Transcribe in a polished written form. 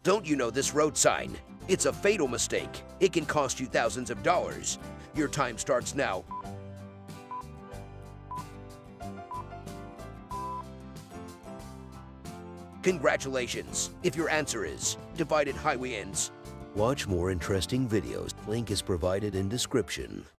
Don't you know this road sign? It's a fatal mistake. It can cost you thousands of dollars. Your time starts now. Congratulations! If your answer is divided highway ends. Watch more interesting videos. Link is provided in description.